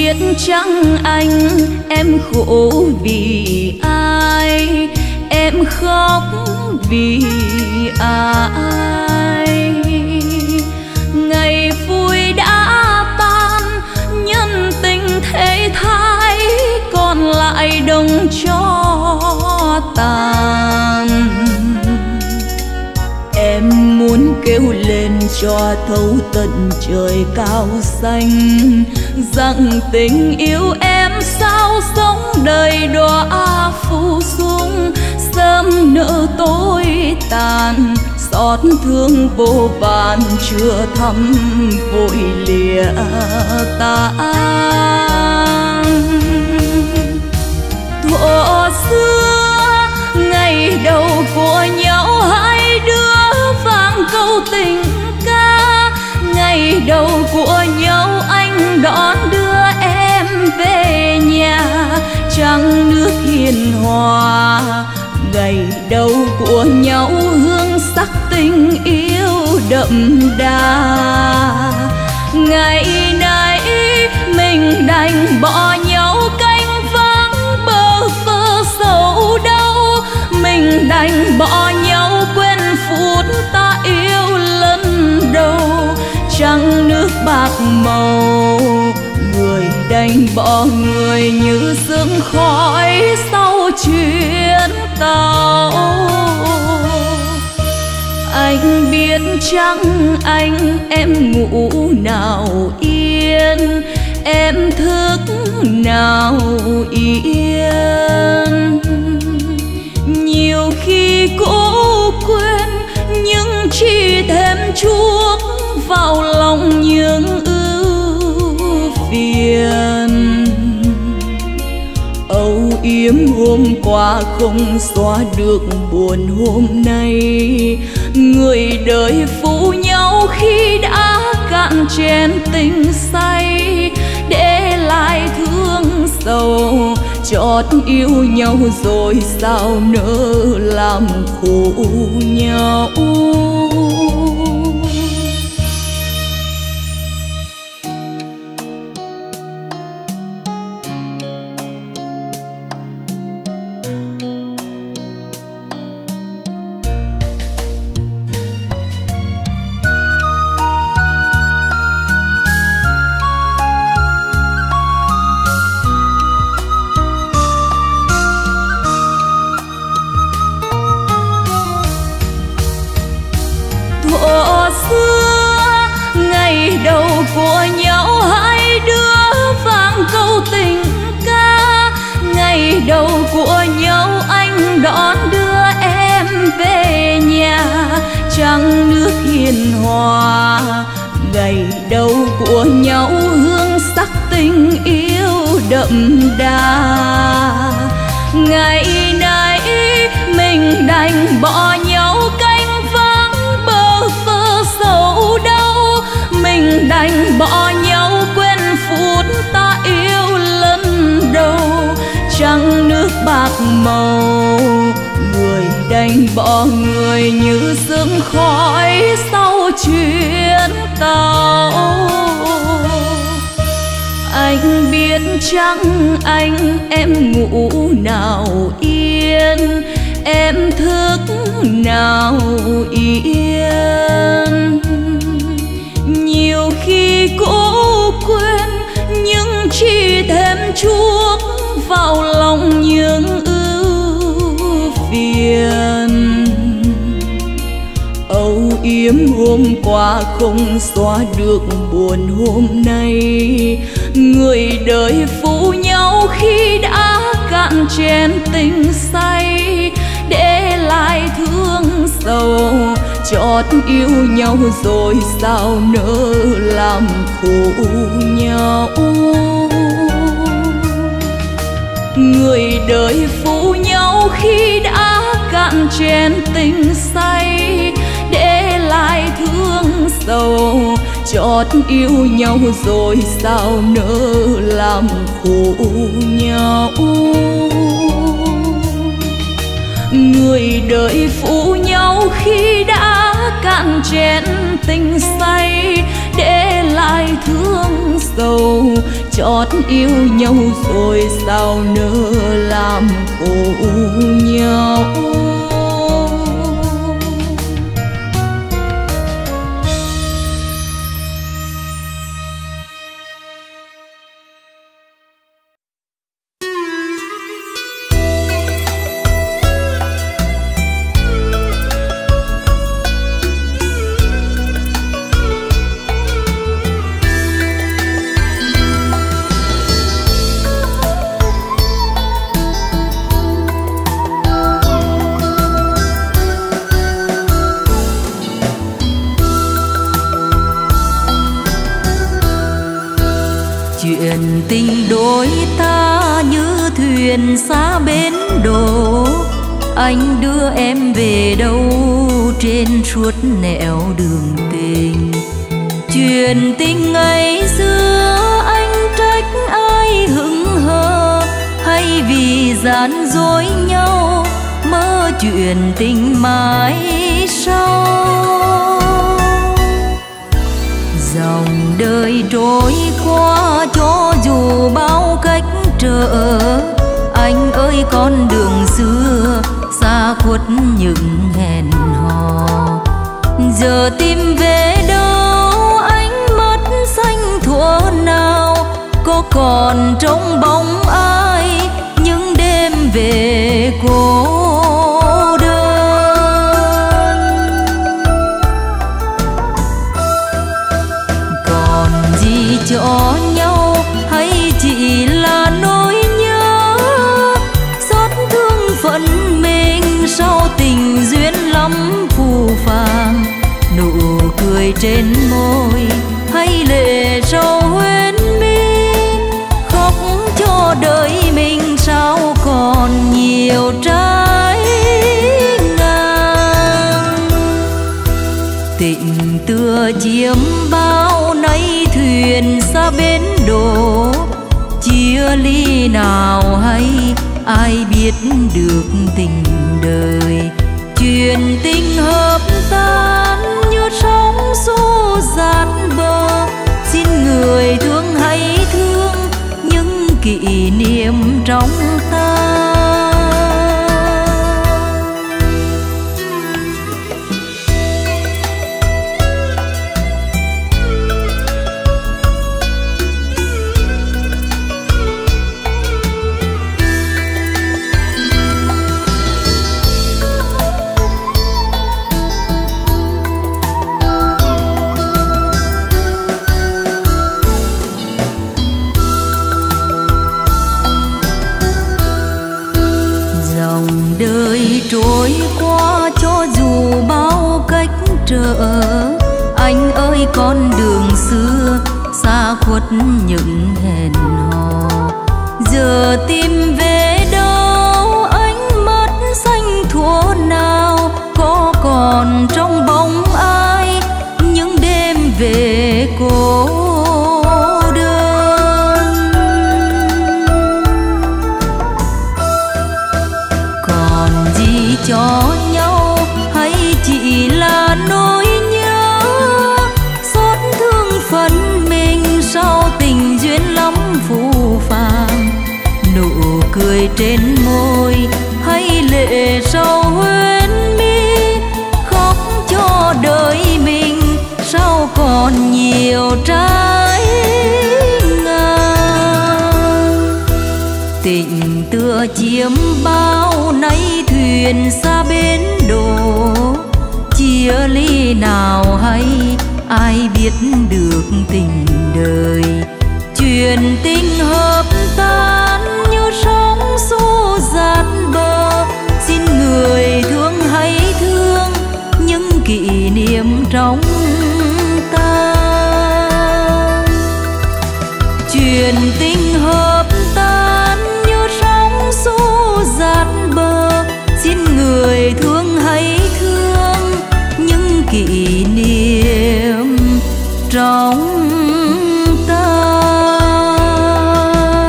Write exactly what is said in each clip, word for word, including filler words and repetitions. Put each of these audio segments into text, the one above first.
biết chăng anh em khổ vì ai, em khóc vì ai. Ngày vui đã tan, nhân tình thế thái, còn lại đồng cho tàn. Em muốn kêu lên cho thấu tận trời cao xanh, rằng tình yêu em sao sống đời đóa phù dung, sớm nỡ tối tàn, xót thương vô vàn chưa thăm vội lìa tan. Thuở xưa ngày đầu của nhau hai đứa vang câu tình ca, ngày đầu của nhau anh đón đưa em về nhà trăng nước hiền hòa. Ngày đầu của nhau hương sắc tình yêu đậm đà, ngày nay mình đành bỏ nhau cánh vắng bơ vơ sầu đau, mình đành bỏ nhau quên phút ta yêu lần đầu. Trăng nước bạc màu, người đành bỏ người như sương khói sau chuyến tàu. Anh biết chăng anh em ngủ nào yên, em thức nào yên. Nhiều khi cố quên nhưng chỉ thêm chuốc vào lòng những ưu phiền. Âu yếm hôm qua không xóa được buồn hôm nay, người đời phụ nhau khi đã cạn chén tình say, để lại thương sầu chót yêu nhau rồi sao nỡ làm khổ nhau. Thuở xưa ngày đầu của nhau hai đứa vang câu tình ca, ngày đầu của nhau anh đón đưa em về nhà trăng nước hiền hòa. Ngày đầu của nhau hương sắc tình yêu đậm đà, ngày nay mình đành bỏ nhau cánh vắng bơ vơ sầu đau, mình đành bỏ nhau quên phút ta yêu lần đầu. Trăng nước bạc màu, người đành bỏ người như sương khói sau chuyến tàu. Anh biết chăng anh em ngủ nào yên, em thức nào yên. Nhiều khi cố quên nhưng chỉ thêm chuốc vào lòng những ưu phiền. Âu yếm hôm qua không xóa được buồn hôm nay, người đời phụ nhau khi đã cạn chén tình say, để lại thương sầu chót yêu nhau rồi sao nỡ làm khổ nhau. Người đời phụ nhau khi đã cạn chén tình say, để lại thương sầu chót yêu nhau rồi sao nỡ làm khổ nhau. Người đời phụ nhau khi đã cạn chén tình say, để lại thương sầu chót yêu nhau rồi sao nỡ làm khổ nhau. Chuyện tình đôi ta như thuyền xa bến đổ, anh đưa em về đâu trên suốt nẻo đường tình. Chuyện tình ngày xưa anh trách ai hững hờ, hay vì gian dối nhau mơ chuyện tình mãi sau. Dòng đời trôi qua cho dù bao cách trở, anh ơi con đường xưa xa khuất những hẹn hò. Giờ tìm về đâu ánh mắt xanh thuở nào, có còn trông bóng ai những đêm về cô đơn. Còn gì cho nhau hay chỉ là nỗi nhớ, xót thương phận mình sau tình duyên lắm phù phàng. Nụ cười trên môi hay lệ sâu huyết mi, khóc cho đời mình sao còn nhiều trái ngang. Tình tựa chiếm bao nay thuyền xa bến đổ, chia ly nào hay ai biết được tình đời. Chuyện tình hợp tan như sóng xô dạt bờ, xin người thương hãy thương những kỷ niệm trong ta. Đời trôi qua cho dù bao cách trở, anh ơi con đường xưa xa khuất những hẹn hò. Giờ tìm về đâu ánh mắt xanh thuở nào, có còn trong bóng ai những đêm về cô cho nhau hay chỉ là nỗi nhớ, xót thương phận mình sau tình duyên lắm phù phàng. Nụ cười trên môi hay lệ sâu huyết mi, khóc cho đời mình sao còn nhiều trái ngang. Tình tựa chiếm bao nay thuyền xa bến đổ, chia ly nào hay ai biết được tình đời. Chuyện tình hợp tan như sóng xô dạt bờ, xin người thương hãy thương những kỷ niệm trong ta. Chuyện tình hợp tan như sóng xô dạt bờ, xin người thương hãy thương những kỷ niệm trong ta.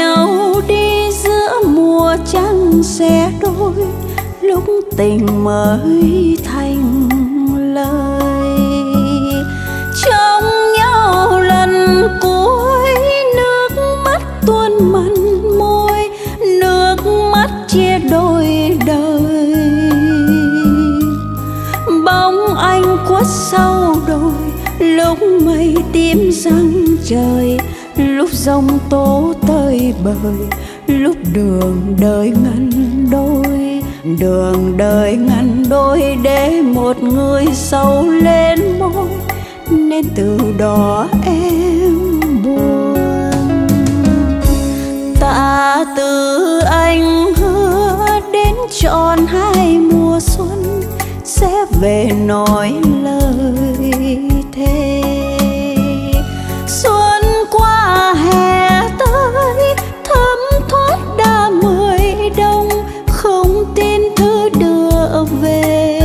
nhau đi giữa mùa trăng xe đôi, lúc tình mới thành lời. Trong nhau lần cuối, nước mắt tuôn mặn môi, nước mắt chia đôi đời. Bóng anh khuất sau đồi, lúc mây tím răng trời, lúc giông tố tơi bời, lúc đường đời ngăn đôi. Đường đời ngăn đôi để một người sâu lên môi, nên từ đó em buồn. Tạ từ anh hứa đến trọn hai mùa xuân, sẽ về nói lời thề. Xuân qua hè tới, thấm thoát đã mười đông, không tin thư đưa về.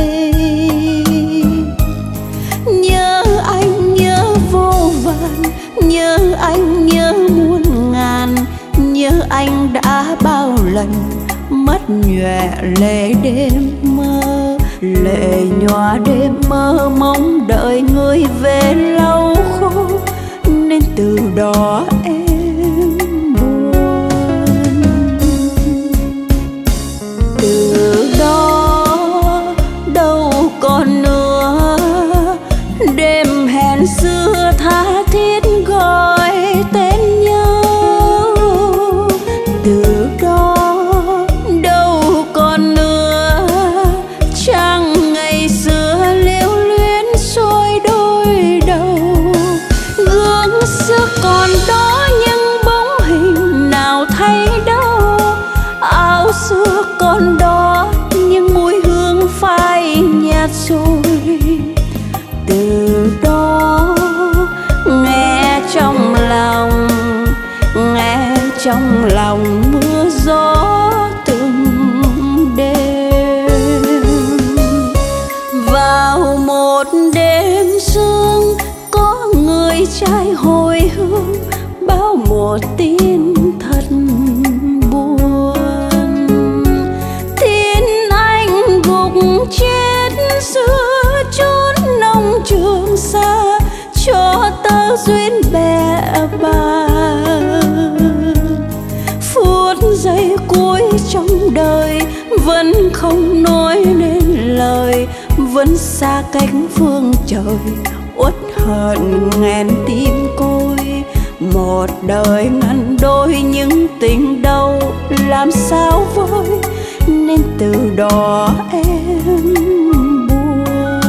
Nhớ anh nhớ vô vàn, nhớ anh nhớ muôn ngàn, nhớ anh đã bao lần mất nhòe lệ đêm mơ. Lệ nhòa đêm mơ mong đợi người về lâu khô, nên từ đó em buồn. Từ đó đâu còn nữa đêm hẹn xưa tha thiết gọi tên nhau. Từ đó đâu còn nữa trăng ngày xưa liễu luyến soi đôi đầu. Gương xưa còn đó nhưng bóng hình nào thay đâu, áo xưa còn đó nhưng mùi hương phai nhạt rồi. Từ đó nghe trong lòng, nghe trong lòng mưa gió từng đêm. Vào một đêm sương có người trai hồi hương, báo một tin thật buồn. Tin anh gục chết giữa chốn nông trường xa, cho tơ duyên bè bàng. Phút giây cuối trong đời vẫn không nói nên lời, vẫn xa cách phương trời, uất hận nghẹn tim côi. Một đời ngăn đôi những tình đâu làm sao vơi, nên từ đó em buồn.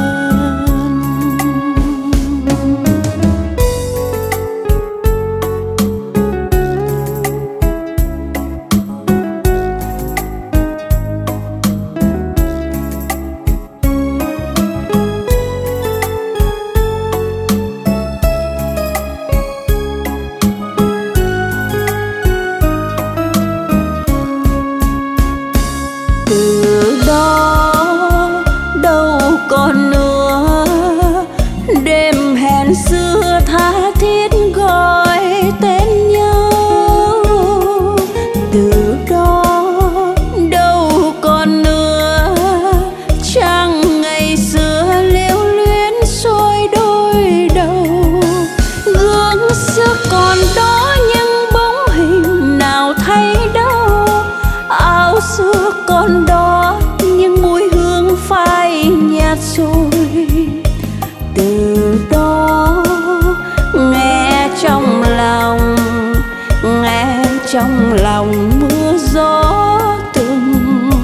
Từ đó đâu còn nữa đêm hẹn xưa tha thiết gọi tên nhau. Từ đó đâu còn nữa trăng ngày xưa liễu luyến soi đôi đầu. Gương xưa còn đó nhưng bóng hình nào thay đâu, áo xưa còn đó nhưng mùi hương phai nhạt rồi. Từ đó nghe trong lòng, nghe trong lòng mưa gió từng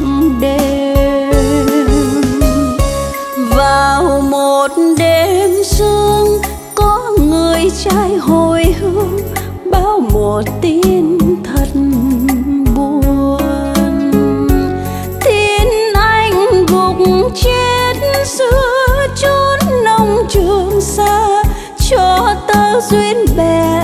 đêm. Vào một đêm sương có người trai hồi hương, báo một tin thật buồn. Tin anh gục chết giữa chốn nông trường xa, cho tơ duyên bè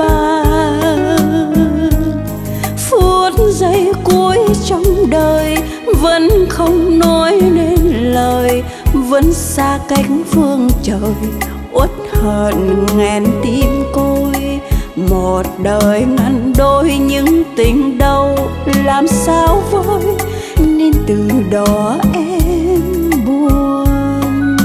bàng. Phút giây cuối trong đời vẫn không nói nên lời, vẫn xa cách phương trời, uất hận nghẹn tim côi. Một đời ngăn đôi những tình đâu làm sao vơi, nên từ đó em buồn.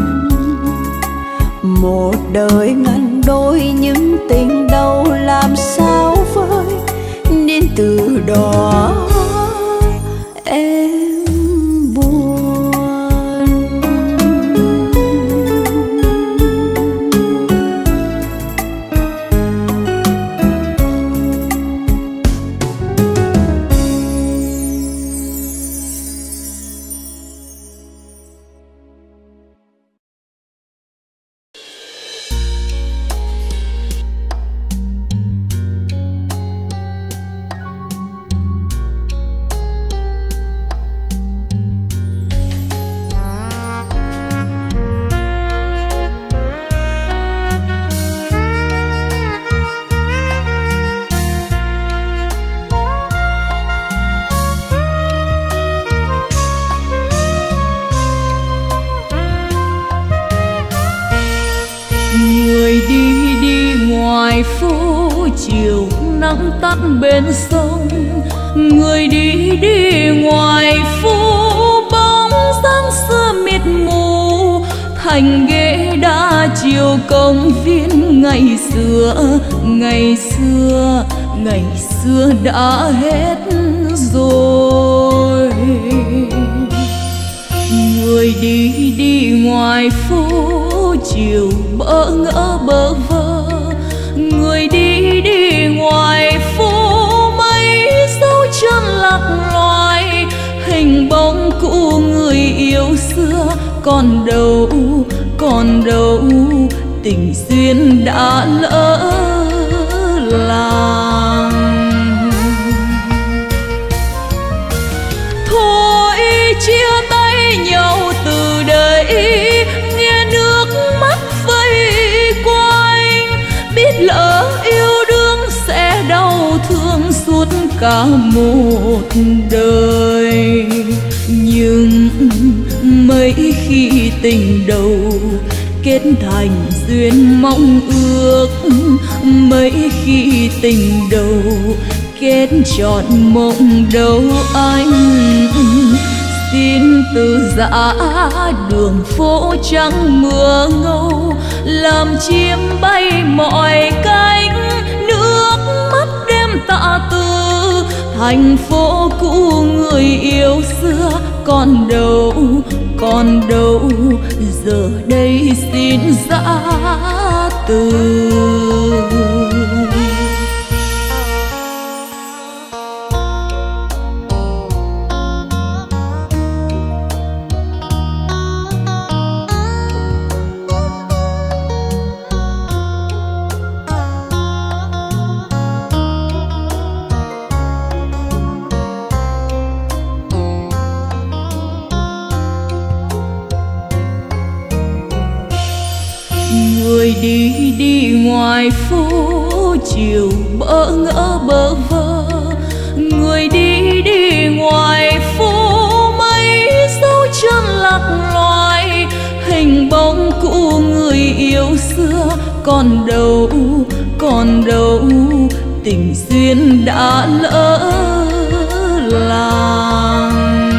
Một đời ngăn đôi những tình đâu làm sao vơi, nên từ đó em chiều nắng tắt bên sông. Người đi đi ngoài phố, bóng dáng xưa mịt mù thành ghế đá chiều công viên. Ngày xưa, ngày xưa, ngày xưa đã hết rồi. Người đi đi ngoài phố, chiều bỡ ngỡ bơ vơ. Người đi đi ngoài phố, mấy dấu chân lạc loài. Hình bóng cũ người yêu xưa, còn đâu, còn đâu tình duyên đã lỡ làng. Thôi chia tay nhau từ đây, nghe nước mắt vây quanh. Biết lỡ yêu đương sẽ đau thương suốt cả một đời. Nhưng mấy khi tình đầu kết thành duyên mong ước, mấy khi tình đầu kết trọn mộng đâu anh. Xin từ giã đường phố trắng mưa ngâu, làm chim bay mọi cánh. Nước mắt đêm tạ từ thành phố cũ người yêu xưa, còn đâu, còn đâu giờ đây xin giã từ. Người đi đi ngoài phố, chiều bỡ ngỡ bơ vơ. Người đi đi ngoài phố, mấy dấu chân lạc loài. Hình bóng cũ người yêu xưa, còn đâu, còn đâu tình duyên đã lỡ làng.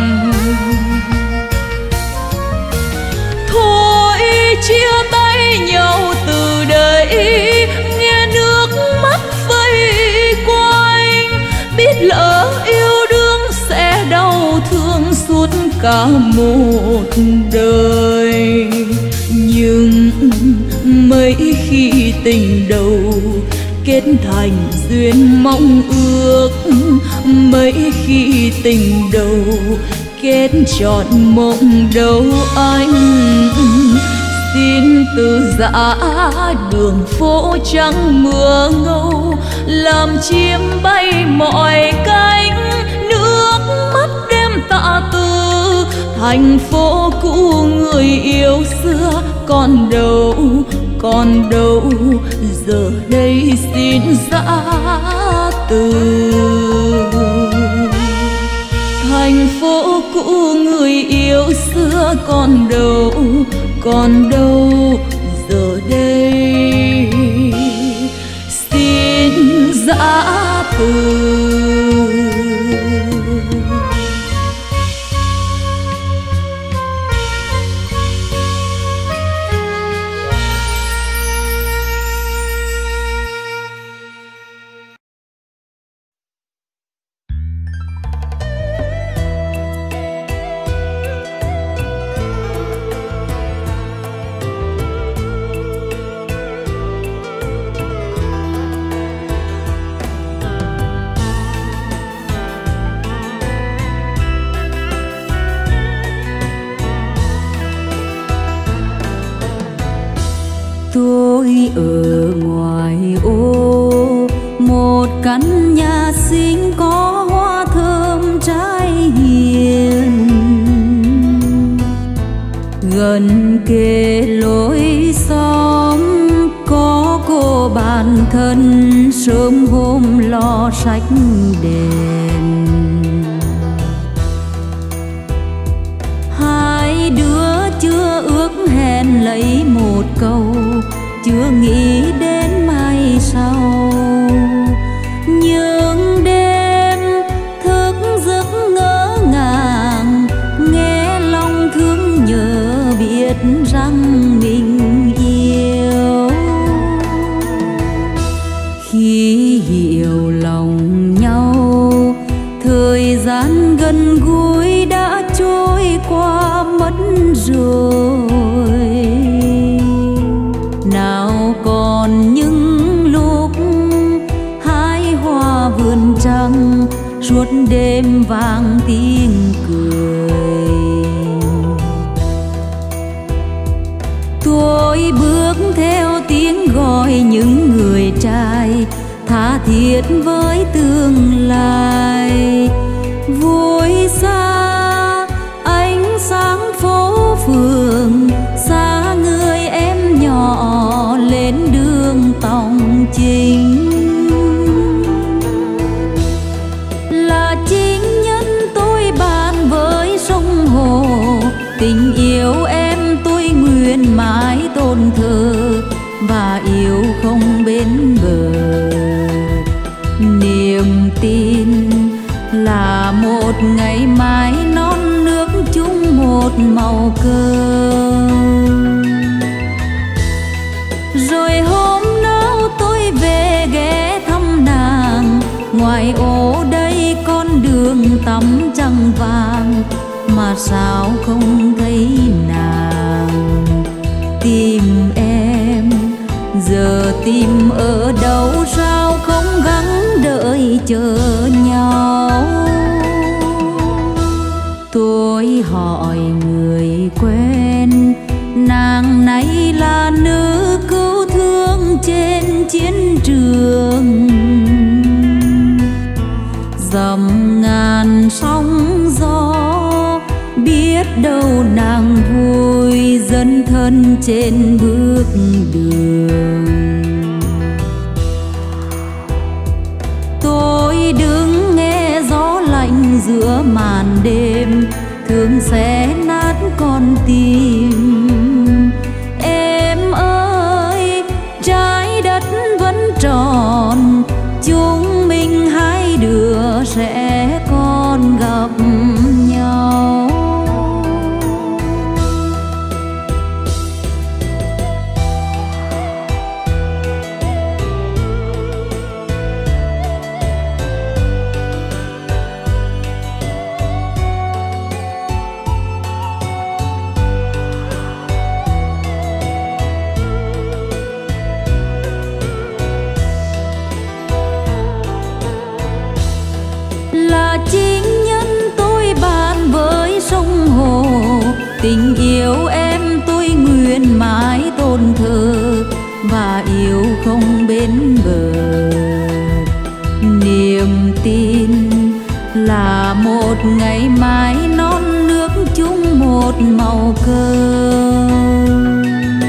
Thôi chia tay nhau từ đây, nghe nước mắt vây quanh. Biết lỡ yêu đương sẽ đau thương suốt cả một đời. Nhưng mấy khi tình đầu kết thành duyên mong ước, mấy khi tình đầu kết trọn mộng đâu anh. Xin từ giã đường phố trắng mưa ngâu, làm chim bay mọi cánh. Nước mắt đêm tạ từ thành phố cũ người yêu xưa, còn đâu, còn đâu giờ đây xin giã từ. Thành phố cũ người yêu xưa, còn đâu, còn đâu giờ đây xin ở ngoài ô một căn nhà xinh có hoa thơm trái hiền, gần kề lối xóm có cô bạn thân sớm hôm lo sách đèn. Hai đứa chưa ước hẹn lấy một câu, chưa nghĩ đến mai sau. Nhưng đêm thức giấc ngỡ ngàng, nghe lòng thương nhớ biết rằng mình yêu. Khi hiểu lòng nhau, thời gian gần gũi đã trôi qua mất rồi. Nào còn những lúc hái hoa vườn trăng, suốt đêm vang tiếng cười. Tôi bước theo tiếng gọi những người trai, tha thiết với tương lai. Vui xa ánh sáng phố phường, xa người em nhỏ lên đường tòng chính. Là chính nhân tôi bàn với sông hồ, tình yêu em tôi nguyện mãi tôn thờ và yêu không bến bờ. Niềm tin là một ngày mai non nước chung một màu cơm. Rồi hôm nào tôi về ghé thăm nàng, ngoài ô đây con đường tắm trăng vàng, mà sao không thấy nàng. Tìm em giờ tìm ở đâu, sao không gắng đợi chờ nhau. Tôi hỏi người quen, nàng này là nữ cứu thương trên chiến trường. Dầm ngàn sóng gió, biết đâu nàng vui dấn thân trên bước đường. Tôi đứng nghe gió lạnh giữa màn đêm, thương xé nát con tim. Em ơi trái đất vẫn tròn, chúng mình hai đứa sẽ còn gặp nhau. Tình yêu em tôi nguyện mãi tôn thờ và yêu không bến bờ. Niềm tin là một ngày mai non nước chung một màu cơm.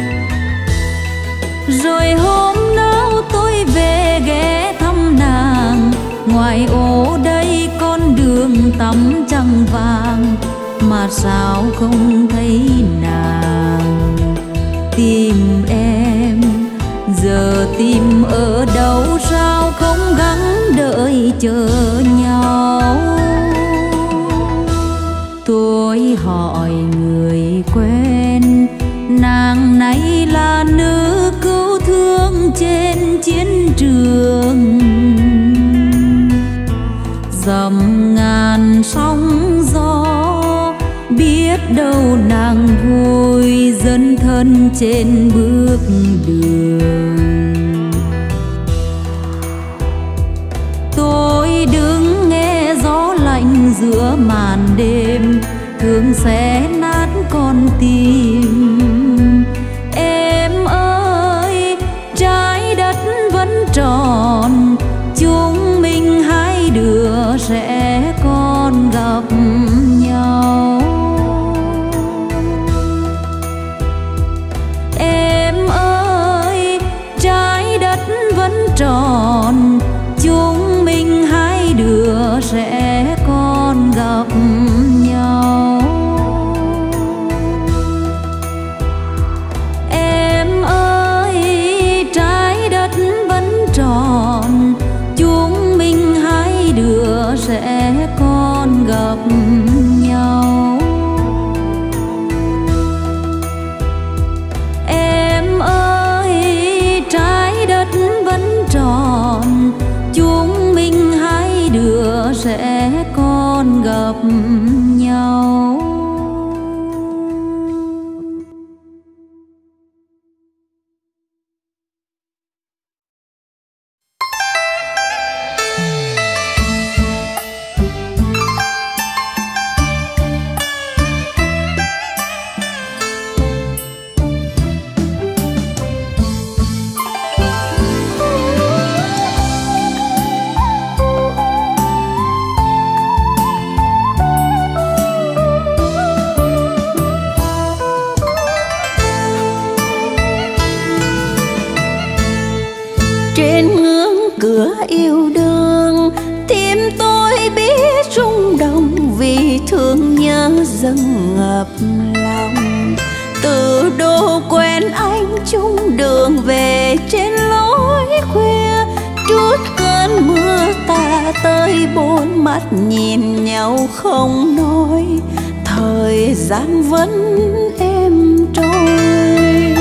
Rồi hôm nào tôi về ghé thăm nàng, ngoài ô đây con đường tắm trăng vàng, mà sao không thấy nàng. Tìm em giờ tìm ở đâu, sao không gắng đợi chờ nhau. Tôi hỏi người quen, nàng này là nữ cứu thương trên chiến trường. Dầm ngàn sóng gió, biết đâu nàng vui dấn thân trên bước đường. Tôi đứng nghe gió lạnh giữa màn đêm, thương xé nát con tim. Em ơi sẽ còn gặp nhau. Em ơi, trái đất vẫn tròn, chúng mình hai đứa sẽ còn gặp nhau. Em ơi, trái đất vẫn tròn, chúng mình hai đứa sẽ còn gặp nhau. Em ơi, trái đất vẫn tròn, chúng mình hai đứa sẽ còn gặp nhau. Trên ngưỡng cửa yêu đương, tim tôi biết rung động vì thương nhớ dâng ngập lòng. Từ đô quen anh chung đường về trên lối khuya, trút cơn mưa ta tới bốn mắt nhìn nhau không nói, thời gian vẫn êm trôi.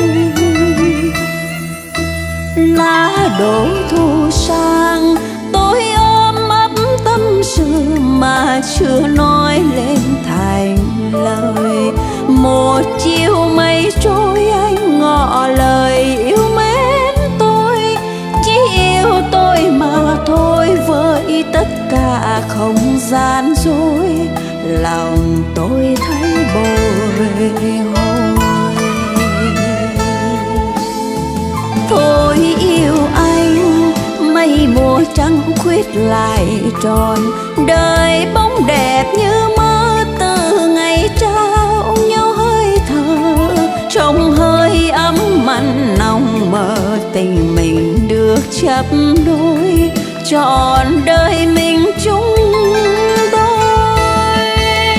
Lá đổ thu sang, tôi ôm ấp tâm sự mà chưa nói lên thành lời. Một chiều mây trôi anh ngỏ lời yêu mến tôi, chỉ yêu tôi mà thôi với tất cả không gian dối. Lòng tôi thấy bồi hồi. Tôi yêu anh, mây mùa trăng khuyết lại tròn, đời bóng đẹp như mơ từ ngày trao nhau hơi thở. Trong hơi ấm mặn nồng mơ tình mình được chấp đôi, trọn đời mình chung đôi.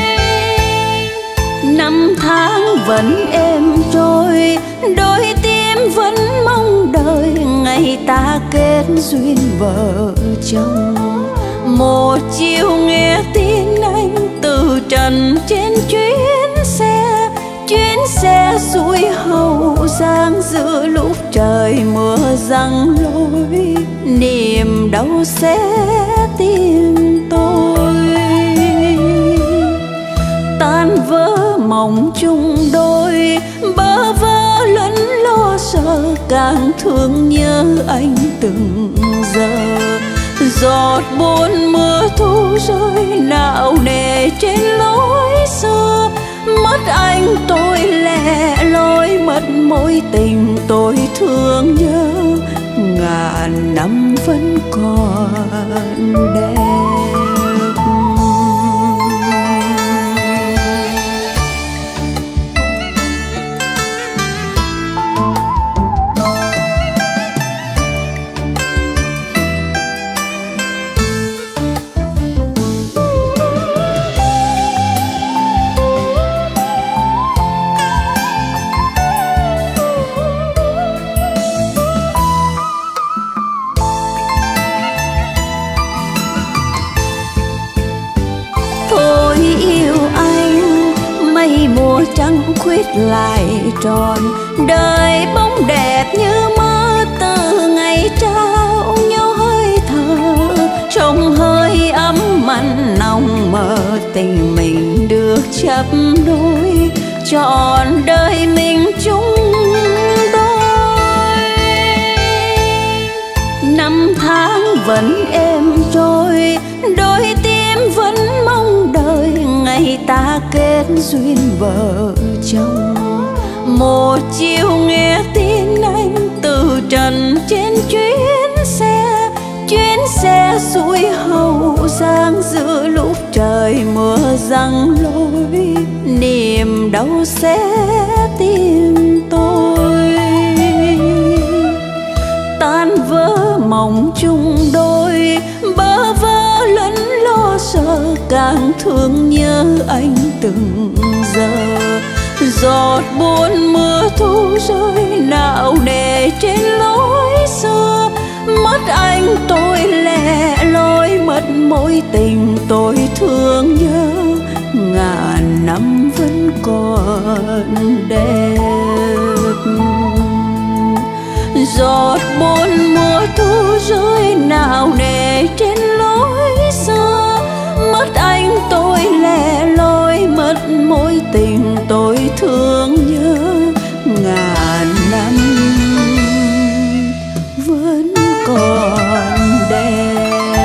Năm tháng vẫn êm trôi, đôi tim vẫn mong đợi ngày ta kết duyên vợ chồng. Một chiều nghe tin anh từ trần trên chuyến xe, chuyến xe xuôi Hậu Giang giữa lúc trời mưa giăng lối. Niềm đau sẽ tim tôi tan vỡ mộng chung đôi, bơ vơ lẫn lo sợ càng thương nhớ anh từng giờ. Giọt buồn mưa thu rơi nặng nề trên lối xưa, mất anh tôi lẻ loi, mất mối tình tôi thương nhớ. Ngàn năm vẫn còn đẹp. Trăng khuyết lại tròn, đời bóng đẹp như mơ từ ngày trao nhau hơi thở. Trong hơi ấm mặn nồng mơ tình mình được chấp đôi, trọn đời mình chung đôi. Năm tháng vẫn êm trôi, đôi tim vẫn mong đợi ngày ta kết duyên vợ chồng. Một chiều nghe tin anh từ trần trên chuyến xe, chuyến xe xuôi Hậu Giang giữa lặn lội, niềm đau sẽ tìm tôi. Tan vỡ mộng chung đôi, bơ vơ lẫn lo sợ, càng thương nhớ anh từng giờ. Giọt buồn mưa thu rơi nào nề trên lối xưa, mất anh tôi lẻ loi, mất mối tình tôi thương nhớ, ngàn năm vẫn còn đẹp. Giọt buồn mùa thu rơi nào nề trên lối xưa, mất anh tôi lẻ loi, mất mối tình tôi thương nhớ, ngàn năm vẫn còn đẹp.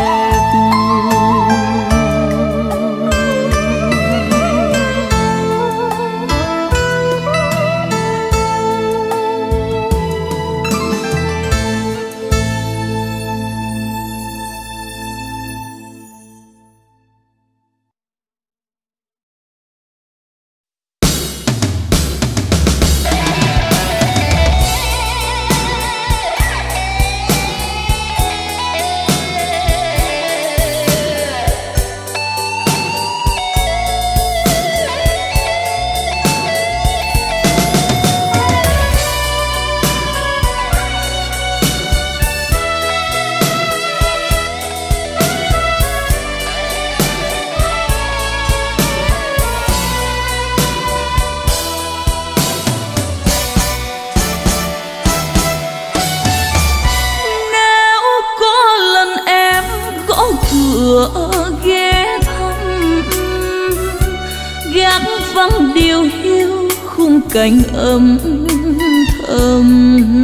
Ghé thăm gác vắng điều hiu khung cảnh âm thầm.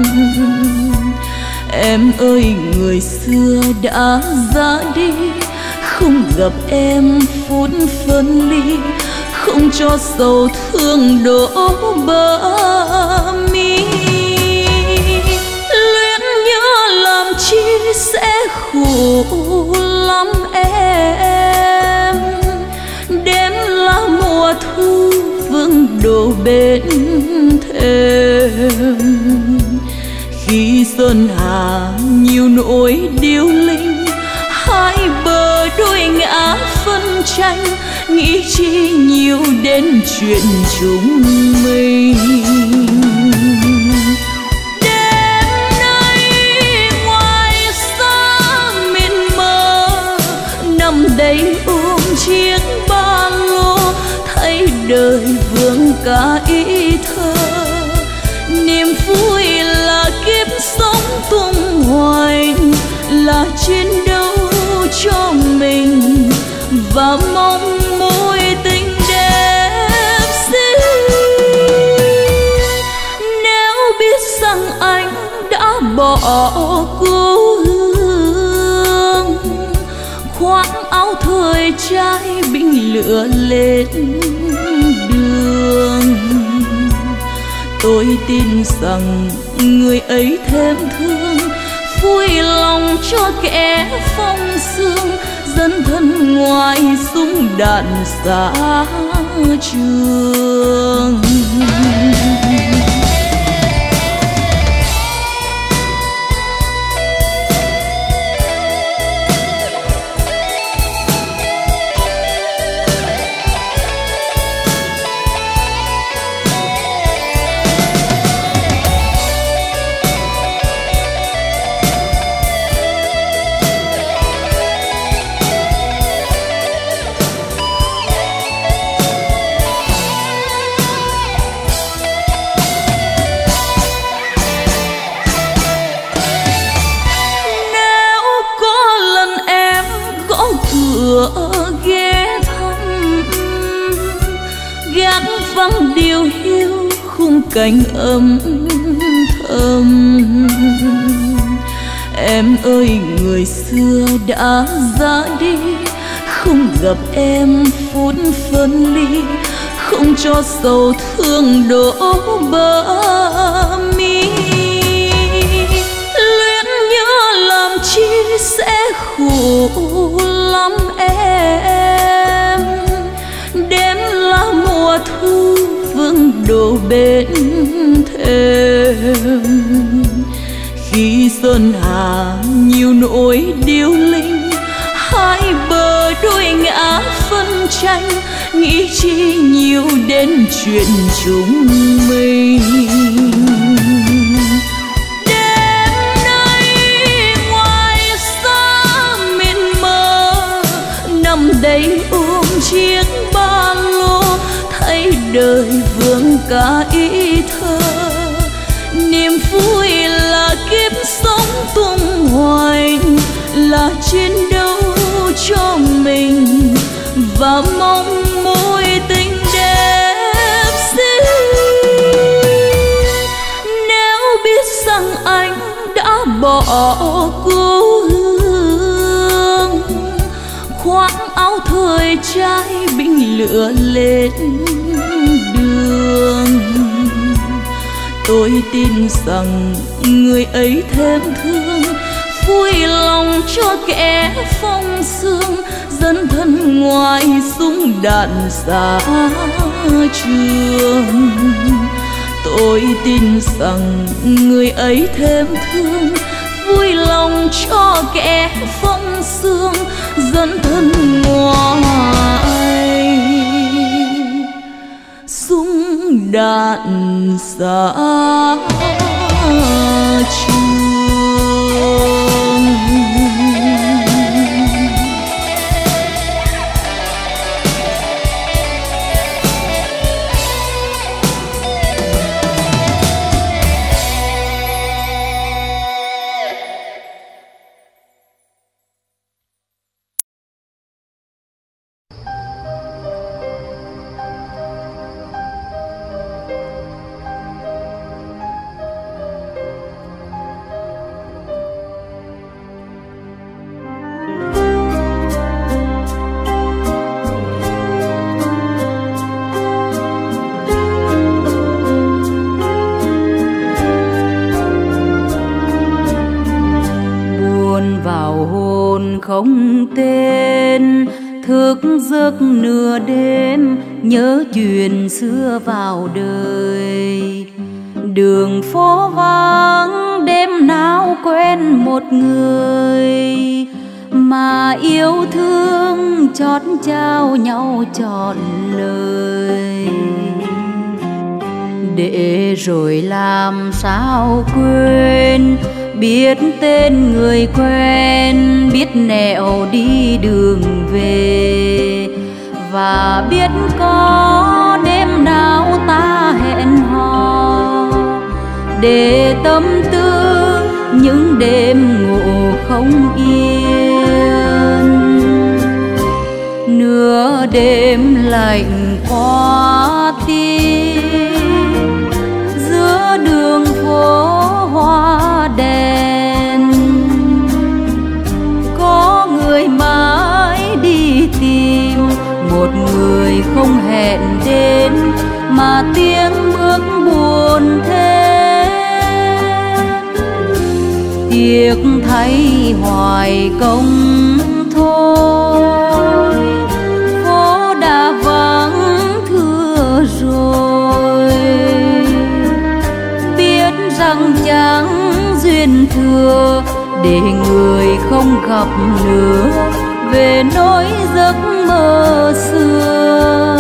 Em ơi người xưa đã ra đi, không gặp em phút phân ly, không cho sầu thương đổ bờ mi. Luyến nhớ làm chi sẽ khổ lắm em, đêm là mùa thu vương đổ bên thềm. Khi xuân hạ nhiều nỗi điêu linh, hai bờ đôi ngã phân tranh, nghĩ chi nhiều đến chuyện chúng mình. Đây ôm chiếc ba lô, thấy đời vương cả ý thơ. Niềm vui là kiếp sống tung hoành, là chiến đấu cho mình và mong mối tình đẹp xinh. Nếu biết rằng anh đã bỏ cô hương, khoác áo thời trai binh lửa lên đường, tôi tin rằng người ấy thêm thương, vui lòng cho kẻ phong sương, dân thân ngoài súng đạn xa trường. Ghé thăm gác vắng điều hiu khung cảnh âm thầm. Em ơi người xưa đã ra đi, không gặp em phút phân ly, không cho sầu thương đổ bờ mi. Luyến nhớ làm chi sẽ khổ lắm em, chiều bên thềm. Khi sơn hà nhiều nỗi điêu linh, hai bờ đôi ngã phân tranh, nghĩ chi nhiều đến chuyện chúng mình. Đêm nay ngoài xa miền mơ, nằm đây ôm chiếc ba lô, thấy đời vương cả ý thơ. Niềm vui là kiếp sống tung hoành, là chiến đấu cho mình và mong mối tình đẹp xinh. Nếu biết rằng anh đã bỏ cô hương, khoác áo thời trai binh lửa lên đường, tôi tin rằng người ấy thêm thương, vui lòng cho kẻ phong sương, dấn thân ngoài súng đạn xa trường. Tôi tin rằng người ấy thêm thương, vui lòng cho kẻ phong sương, dấn thân ngoài súng đạn xa trường. Không tên thức giấc nửa đêm, nhớ chuyện xưa vào đời. Đường phố vắng đêm nào quen một người, mà yêu thương chót trao nhau trọn lời. Để rồi làm sao quên, biết tên người quen, biết nẻo đi đường về, và biết có đêm nào ta hẹn hò để tâm tư những đêm ngủ không yên. Nửa đêm lạnh qua tim, giữa đường phố hoa đèn, có người mãi đi tìm một người không hẹn đến, mà tiếng bước buồn thế. Tiếc thay hoài công thôi, phố đã vắng thưa rồi. Biết rằng chẳng duyên thừa, để người không gặp nữa về nỗi giấc mơ xưa.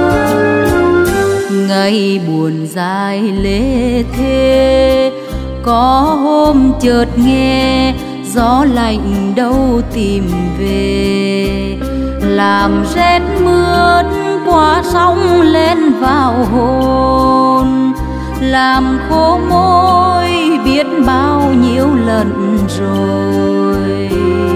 Ngày buồn dài lê thê, có hôm chợt nghe gió lạnh đâu tìm về, làm rét mướt qua sóng lên vào hồn, làm khô môi biết bao nhiêu lần rồi.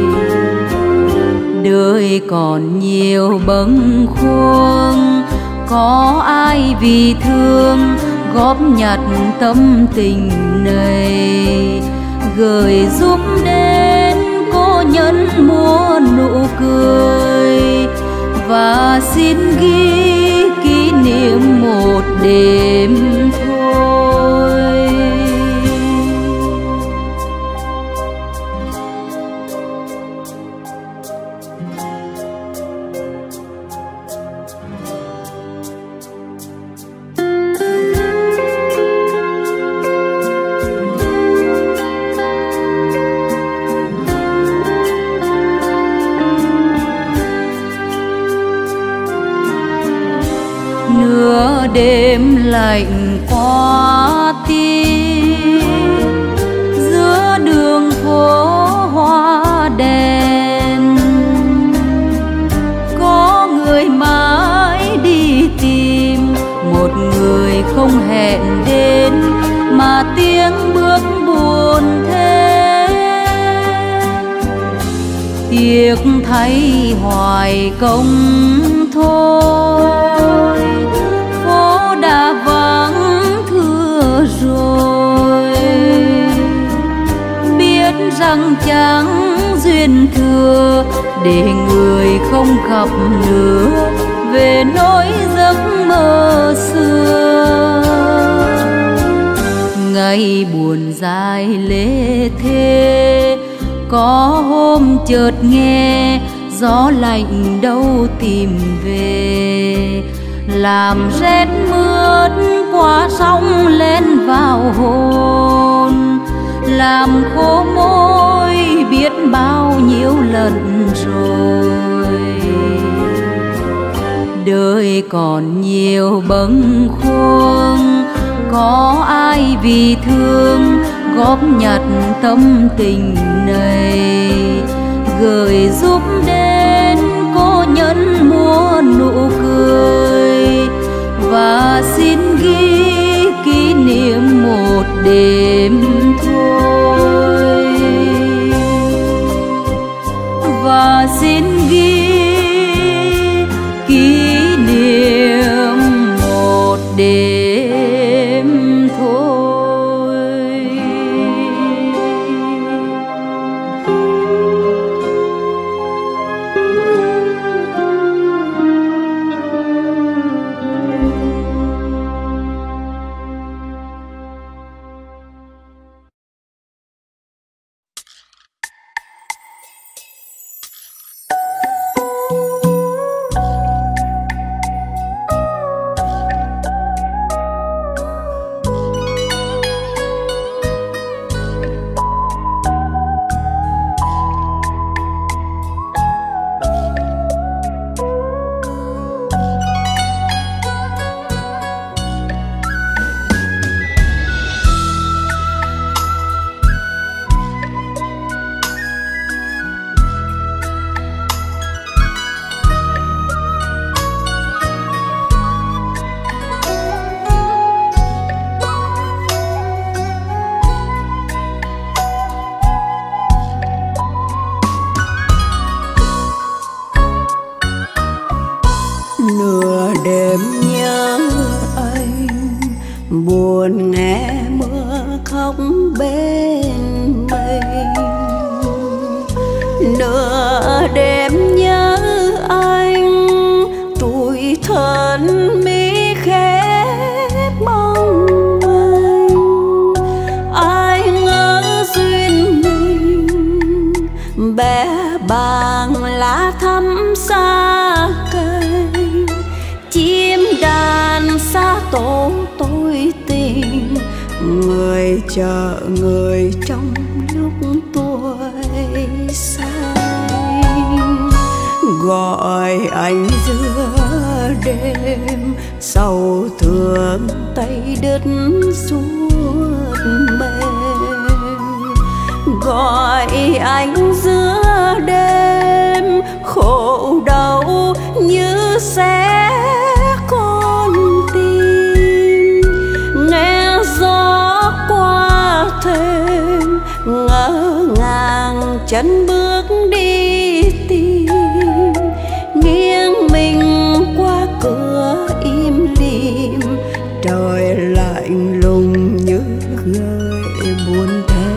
Đời còn nhiều bâng khuâng, có ai vì thương góp nhặt tâm tình này, gửi giúp đến cô nhân muôn nụ cười, và xin ghi kỷ niệm một đêm thôi. đêm lạnh qua tim, giữa đường phố hoa đèn có người mãi đi tìm, một người không hẹn đến mà tiếng bước buồn thế. Tiếc thấy hoài công thôi, phố đã vắng thưa rồi, biết rằng chẳng duyên thừa để người không gặp nữa về nỗi giấc mơ xưa. Ngày buồn dài lê thê, có hôm chợt nghe gió lạnh đâu tìm về, làm rét mướt qua sóng lên vào hồn, làm khô môi biết bao nhiêu lần rồi. Đời còn nhiều bâng khuâng, có ai vì thương góp nhặt tâm tình này, gửi giúp đến cô nhân muôn nụ cười, và xin ghi kỷ niệm một đêm thôi, và xin ghi kỷ niệm một đêm thôi. Buồn nghe mưa khóc bên mình, nửa đêm nhớ anh tủi thân mi khép mong anh. Ai ngỡ duyên mình bé bàng lá thắm xa cây, chim đàn xa tổ tôi tình, người chờ người trong lúc tuổi say. Gọi anh giữa đêm sầu thương tay đứt suốt mềm, gọi anh giữa đêm khổ đau như sẽ con tim. Nghe gió qua thềm ngỡ ngàng chân bước đi tìm, nghiêng mình qua cửa im lìm, trời lạnh lùng như gợi buồn thêm.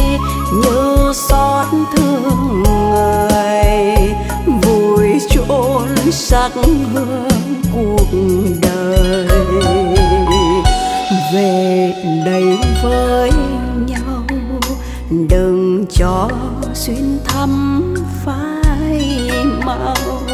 Xót thương người vùi chôn sắc hương cuộc đời. Về đây với nhau, đừng cho xuyên thăm phai màu.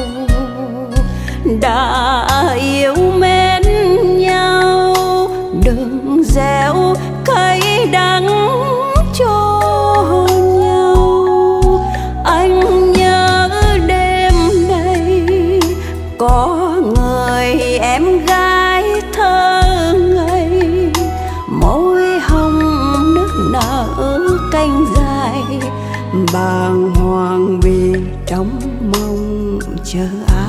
Đã yêu mến nhau, đừng gieo cay đắng cho nhau. Anh nhớ đêm nay có người em gái thơ ngây, môi hồng nức nở cánh dài, bàng hoàng vì trong mong chờ ai.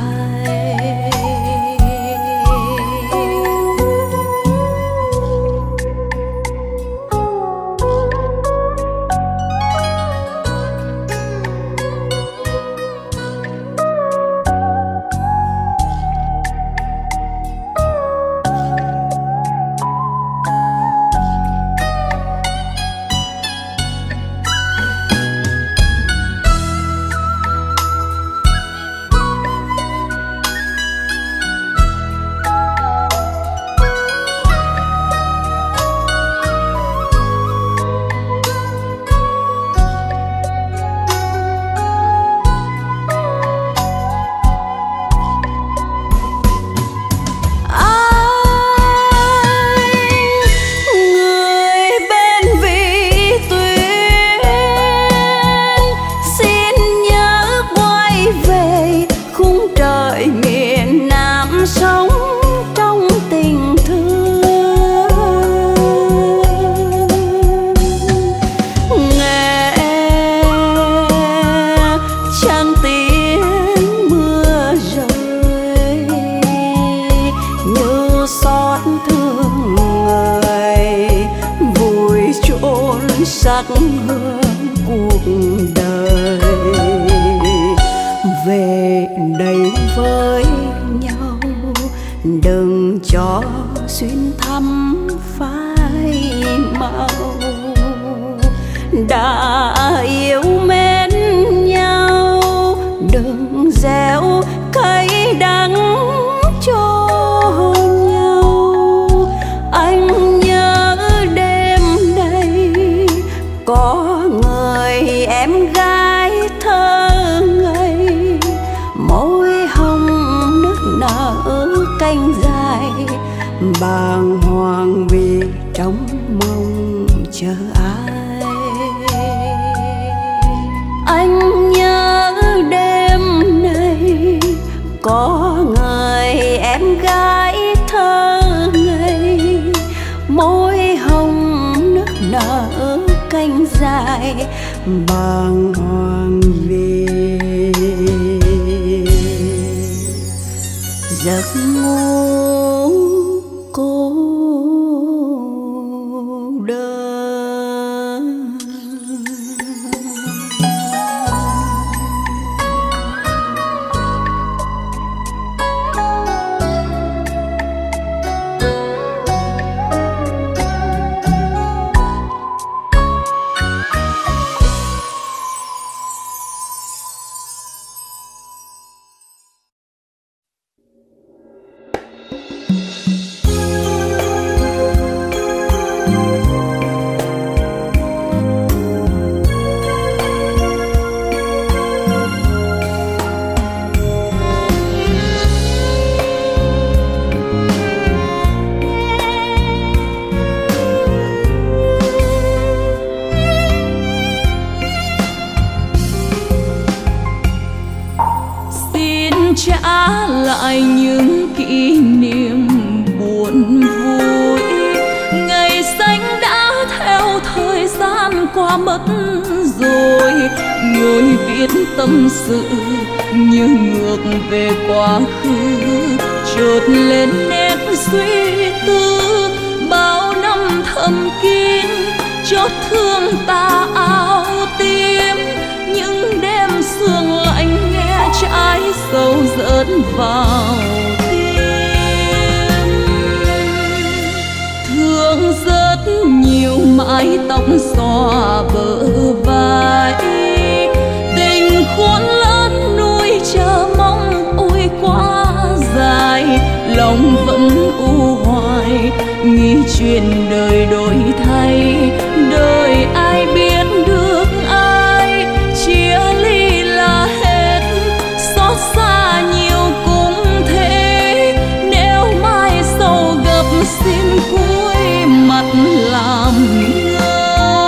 Sắc hương cuộc đời. Về đây với nhau, đừng cho xuyên thăm phai màu. Đã yêu mến nhau, đừng gieo cay đắng cho nhau. Anh nhớ đêm nay có người em gái thơ ngây, môi hồng nức nở cánh dài, bàng hoàng vì trong mong chờ ai. Anh nhớ đêm nay có người em gái thơ ngây, môi hồng nức nở cánh dài, bàng hoàng vì giấc ngủ cô đơn. Trả lại những kỷ niệm buồn vui, ngày xanh đã theo thời gian qua mất rồi. Ngồi viết tâm sự như ngược về quá khứ, chợt lên nét suy tư bao năm thầm kín, chót thương ta áo tím. Những đêm sương lạnh nghe trái sâu rớt vào tim, thương rất nhiều mái tóc xòa bờ vai, tình khôn lớn nuôi chờ mong ôi qua lòng vẫn u hoài, nghĩ chuyện đời đổi thay. Đời ai biết được ai, chia ly là hết, xót xa nhiều cũng thế. Nếu mai sầu gặp xin cúi mặt làm ngơ.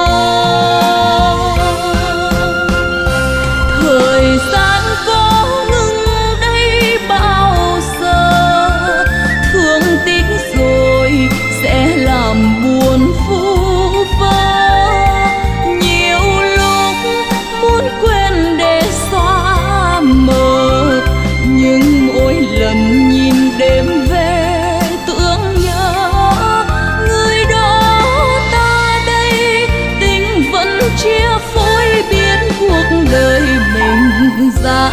Thời gian có ngừng đây bao giờ, thương tiếc rồi sẽ làm buồn vu vơ. Nhiều lúc muốn quên để xóa mờ, nhưng mỗi lần nhìn đêm về tưởng nhớ người đó ta đây. Tình vẫn chia phối biết cuộc đời mình ra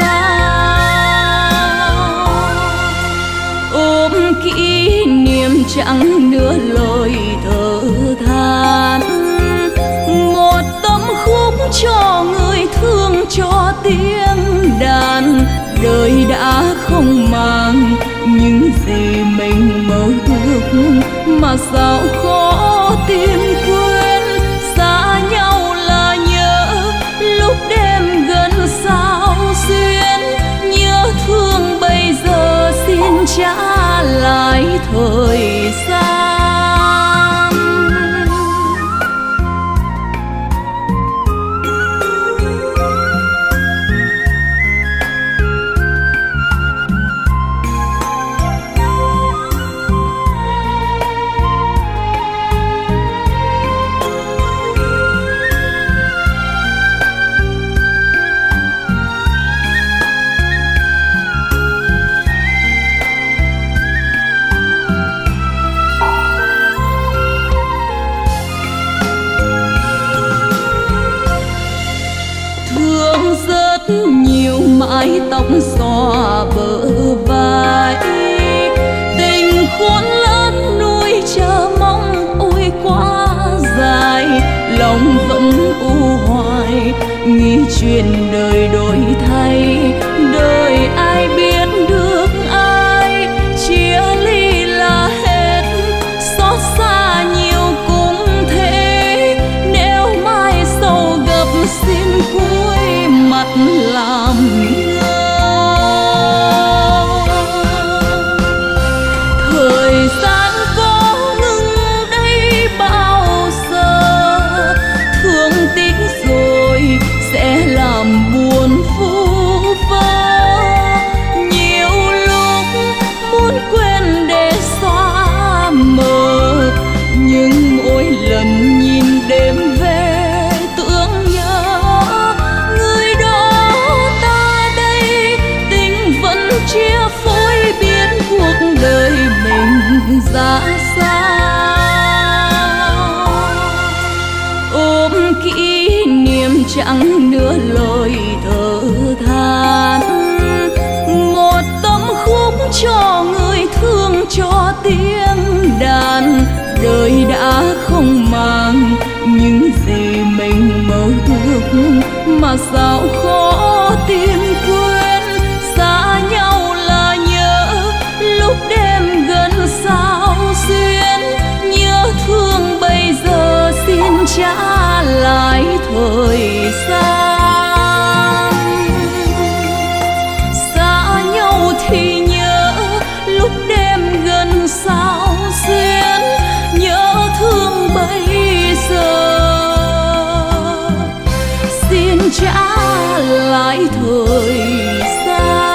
sao. Ôm kỷ niệm chẳng nửa lời thở than, một tấm khúc cho người thương cho tiếng đàn. Đời đã không màng những gì mình mơ ước, mà sao khó tìm quên. Xa nhau là nhớ lúc đêm gần sao xuyên, nhớ thương bây giờ xin trả lại thời gian. Nhiều mái tóc xõa bờ vai, tình khôn lớn nuôi chờ mong ôi quá dài. Lòng vẫn u hoài, nghĩ chuyện đời đổi thay. Đời ai biết được ai, chia ly là hết, xót xa nhiều cũng thế. Nếu mai sầu gặp xin cúi mặt làm ngơ. Thời gian có ngừng đây bao giờ, thương tiếc rồi sẽ làm buồn vu vơ. Nhiều lúc muốn quên để xóa mờ, nhưng mỗi lần nhìn đêm về tưởng nhớ người đó ta đây. Tình vẫn chia phối biết cuộc đời mình ra sao. Ôm kỷ niệm chẳng nửa lời thở than, một tấm khúc cho người thương cho tiếng đàn. Đời đã không màng những gì mình mơ ước, mà sao khó tìm quên. Xa nhau là nhớ lúc đêm gần sao xuyên, nhớ thương bây giờ xin trả lại thời gian. Xa nhau thì nhớ lúc đêm gần sao xuyên, nhớ thương bây giờ xin trả lại thời gian.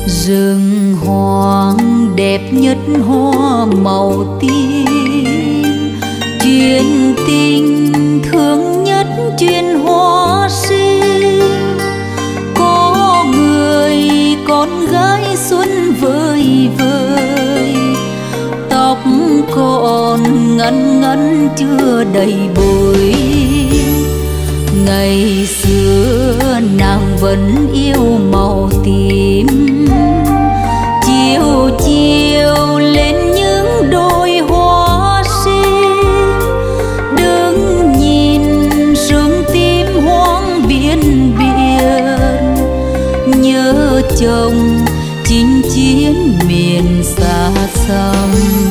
Rừng hoang đẹp nhất hoa màu tím, chuyện tình thương nhất chuyện hoa sim. Có người con gái xuân vơi vơi, tóc còn ngắn ngắn chưa đầy bụi. Ngày xưa nàng vẫn yêu màu tím, chiều chiều lên những đôi hoa sim, đứng nhìn sương tím hoang biên biển, nhớ chồng chinh chiến miền xa xăm.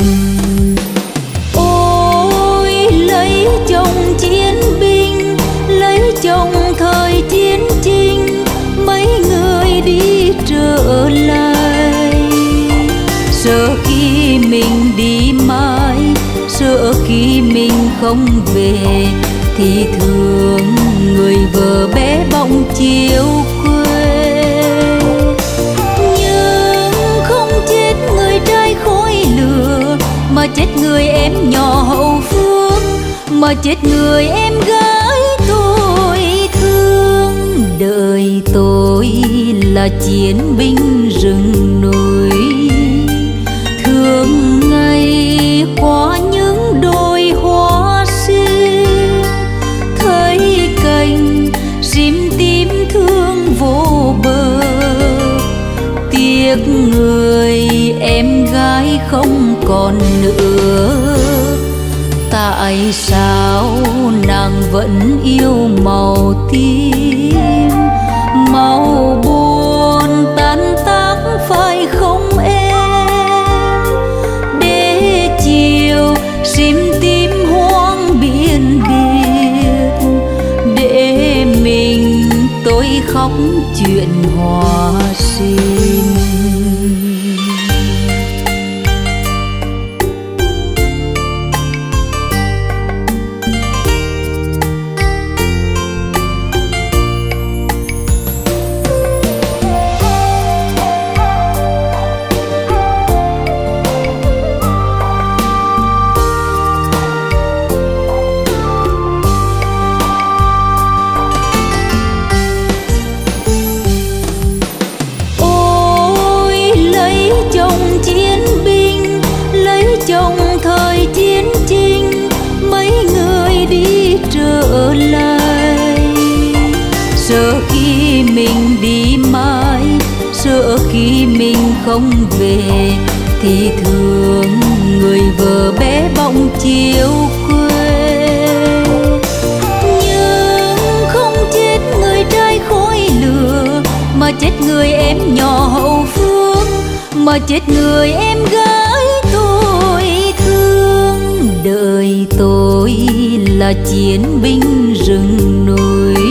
Ôi lấy chồng chiến binh, lấy chồng thời chiến tranh, mấy người đi trở lại. Sợ khi mình đi mãi, sợ khi mình không về, thì thương người vợ bé bỏng chiều quê. Nhưng không chết người trai khói lửa, mà chết người em nhỏ hậu phương, mà chết người em gái tôi thương. Đời tôi là chiến binh rừng núi, thương ngày qua những đôi hoa sim, thấy cành sim tím thương vô bờ. Tiếc người em gái không còn nữa, tại sao nàng vẫn yêu màu tím? Màu buồn tan tác phải không em? Để chiều sim tím hoang biên biệt, để mình tôi khóc chuyện hoa sim. Sợ khi mình đi mãi, sợ khi mình không về, thì thương người vợ bé bỏng chiều quê. Nhưng không chết người trai khói lửa, mà chết người em nhỏ hậu phương, mà chết người em gái tôi thương. Đời tôi là chiến binh rừng núi,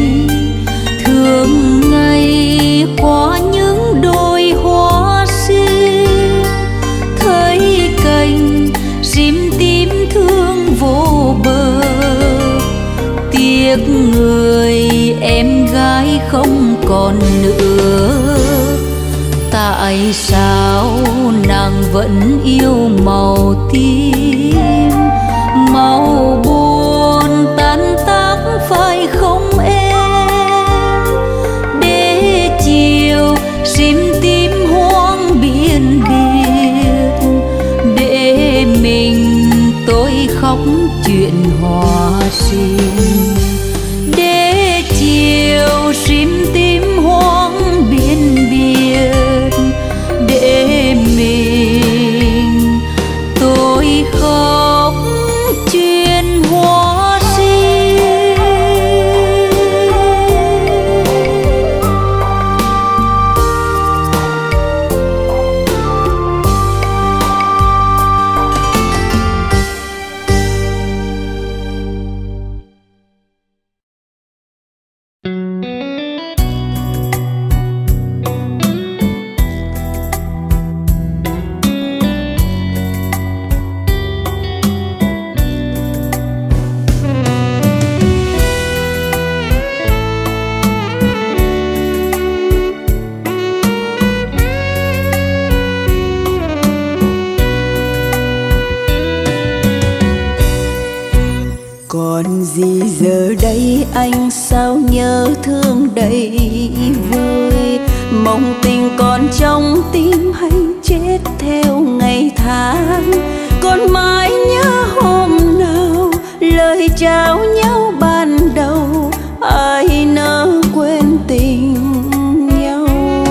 thương ngày qua những đôi hoa sim, thấy cành sim tím thương vô bờ. Tiếc người em gái không còn nữa, tại sao nàng vẫn yêu màu tím? Màu buồn tan tác phải không em? Để chiều sim tím hoang biên biệt, để mình tôi khóc chuyện hoa sim. Để chiều sim tím hoang biên biệt, để mình tôi khóc chuyện hoa gì giờ đây anh sao nhớ thương đầy vơi. Mong tình còn trong tim hay chết theo ngày tháng. Còn mãi nhớ hôm nào lời trao nhau ban đầu, ai nỡ quên tình nhau.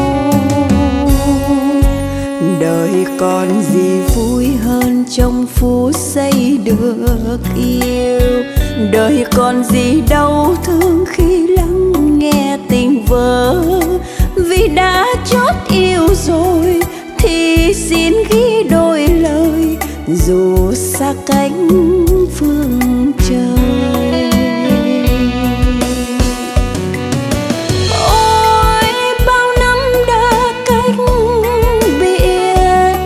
Đời còn gì vui hơn trong phút giây được yêu. Đời còn gì đau thương khi lắng nghe tình vỡ. Vì đã chót yêu rồi thì xin ghi đôi lời, dù xa cách phương trời. Ôi bao năm đã cách biệt,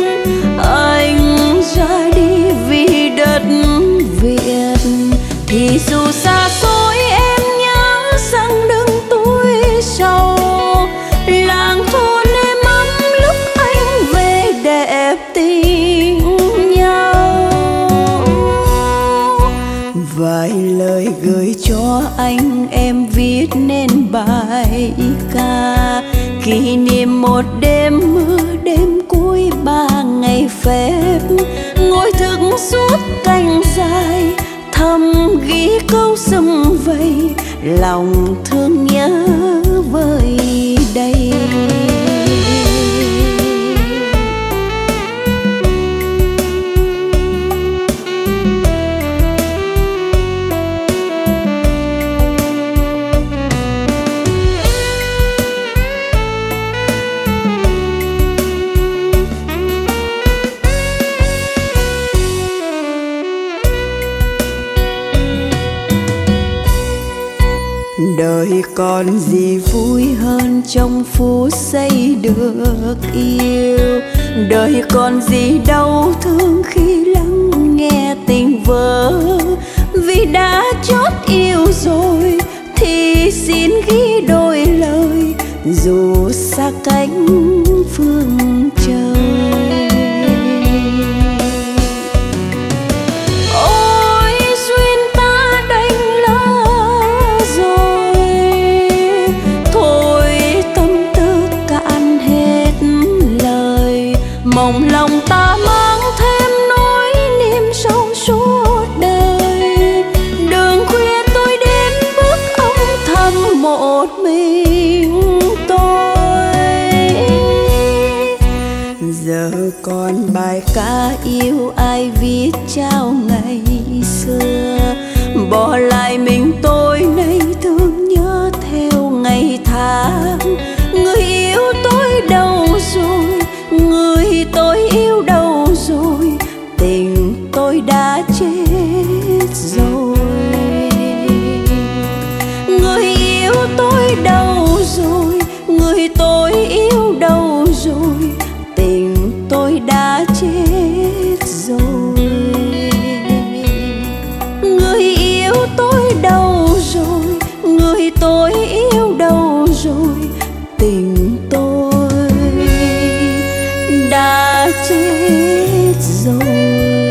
anh ra đi vì đất Việt. Thì dù xa xôi em nhớ rằng đừng tuổi sầu, làng thôn êm ấm lúc anh về đẹp tình nhau. Vài lời gửi cho anh em viết nên bài ca, kỷ niệm một đêm mưa đêm cuối ba ngày phép. Ngồi thức suốt canh dài thầm ghi câu sum vầy, lòng thương nhớ vơi đầy. Đời còn gì vui hơn trong phút giây được yêu. Đời còn gì đau thương khi lắng nghe tình vỡ. Vì đã chót yêu rồi thì xin ghi đôi lời, dù xa cách phương trời. Ôi duyên ta đành lỡ rồi, thôi tâm tư cạn hết lời. Mong lòng ta mang thêm nỗi niềm sâu suốt đời. Đường khuya tôi đến bước âm thầm một mình tôi. Giờ còn bài ca yêu ai viết trao ngày xưa. Bỏ lại mình tôi nay thương nhớ theo ngày tháng. Người yêu tôi đâu rồi, người tôi yêu đâu rồi, tình tôi đã chết rồi. Người yêu tôi đâu rồi, người tôi yêu đâu rồi, tình tôi đã chết rồi. Người yêu tôi đâu rồi, người tôi yêu đâu rồi, tình tôi đã chết rồi.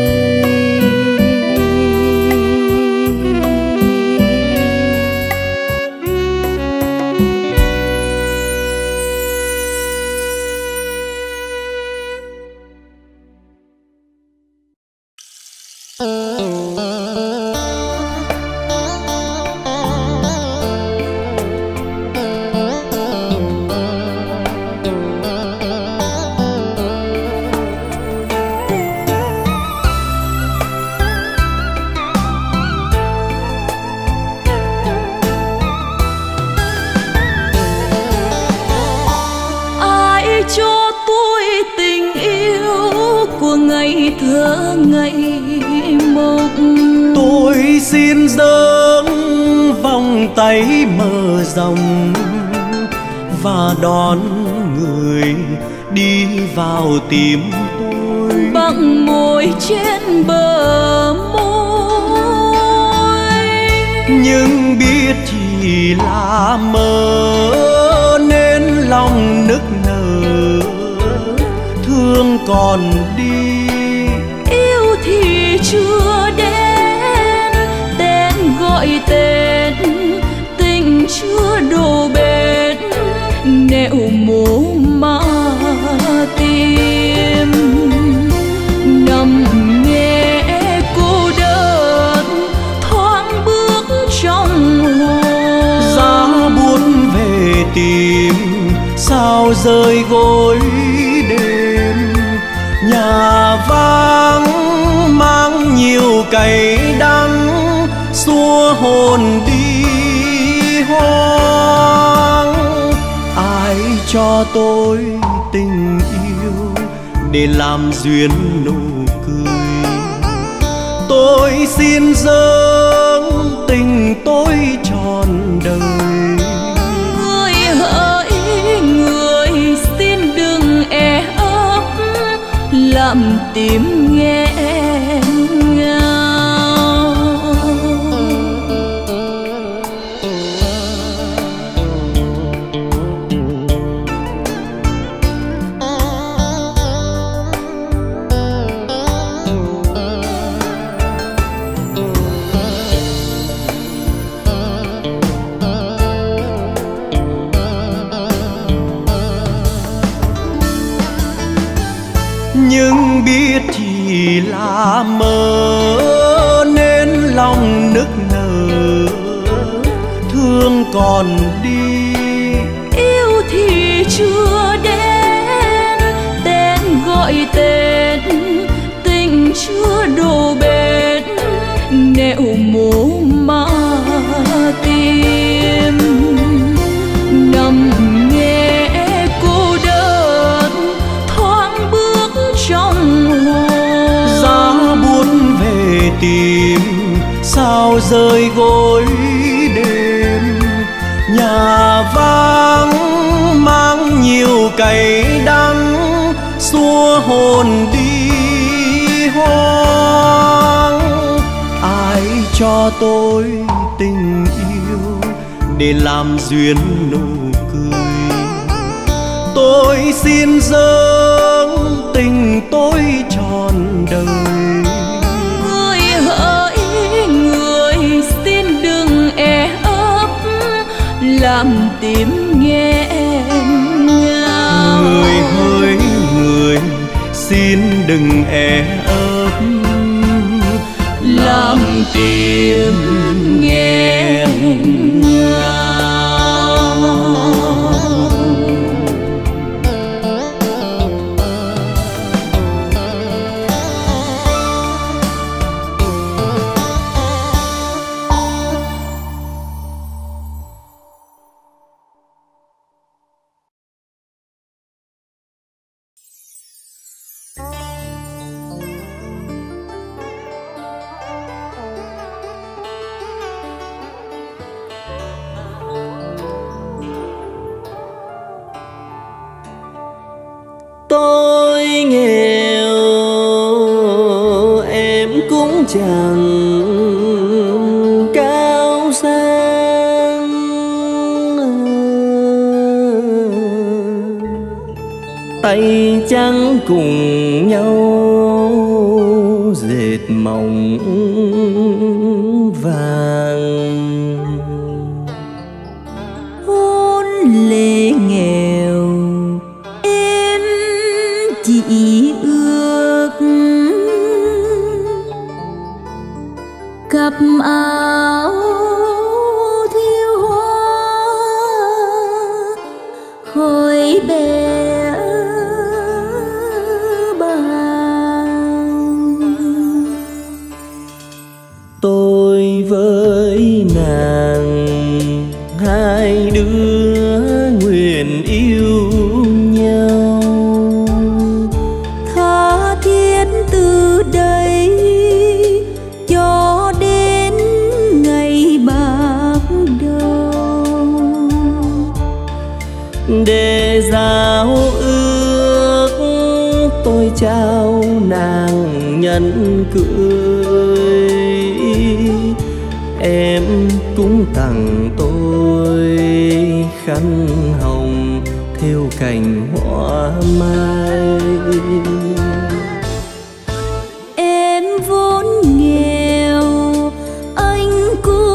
Thơ ngày mộng tôi xin dâng vòng tay mở rộng và đón người đi vào tim tôi bằng môi trên bờ môi. Nhưng biết chỉ là mơ nên lòng nức nở, thương còn đi yêu thì chưa đến, tên gọi mù mà tìm. Nằm nghe cô đơn thoáng bước trong hồn, giá buốt về tìm sao rơi gối đêm. Nhà vắng mang nhiều cay đắng xua hồn đi hoang. Ai cho tôi tình yêu để làm duyên nụ cười, tôi xin dâng tình tôi trọn đời. Người hỡi người xin đừng e ấp làm tim nghẹn ngào. Nhưng biết chỉ là mơ nên lòng nức nở, thương còn đi Yêu thì chưa đến, tên gọi tên tình chưa đổ bến. Nẻo mù mà tìm, nằm nghe cô đơn thoáng bước trong hồn, giá buốt về tìm sao rơi gối đêm. Nhà vắng mang nhiều cay đắng xua hồn đi hoang. Ai cho tôi tình yêu để làm duyên nụ cười, tôi xin dâng tình tôi trọn đời. người hỡi người xin đừng e ấp làm tim nghẹn ngào. Người hỡi người xin đừng e ấp làm tim nghẹn ngào. Tôi nghèo em cũng chẳng cao sang, tay trắng cùng nhau dệt mộng vàng. hôn lệ nghèo em chỉ ước cặp áo thiêu hoa khói bé bàng. Tôi với nàng hai đứa nguyện yêu nhau, tha thiết từ đây cho đến ngày bạc đầu. để giao ước tôi trao nàng nhẫn cưới, em cũng tặng tôi khăn hồng thêu cành hoa mai. Em vốn nghèo anh